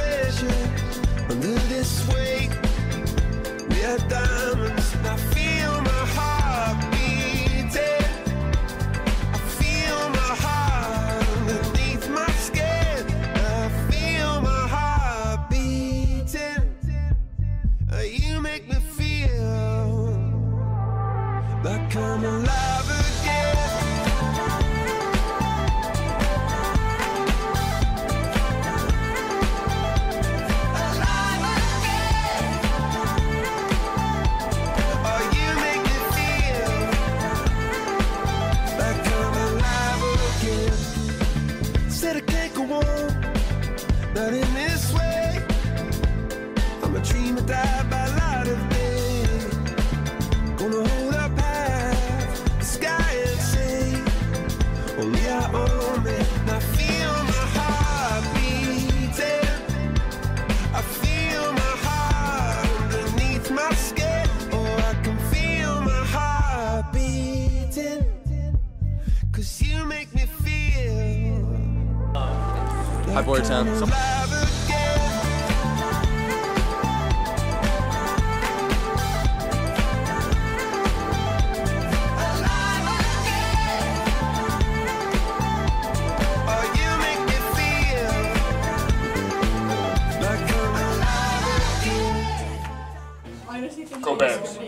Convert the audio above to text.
treasure under this weight. We are diamonds, and I feel my heart beating. I feel my heart underneath my skin. I feel my heart beating. You make me feel like I'm alive again. Alive again. Oh, you make me feel like I'm alive again. Said I can't go on, not in this way. I'm a dreamer, died by light of day. Gonna hold up half the sky and say, only I own it. And I feel my heart beating. I feel my heart underneath my skin. Oh, I can feel my heart beating. 'Cause you make me feel Hi, boy, Sam. alive again. Alive again. Oh, you make me feel like I'm alive again. Go Bears.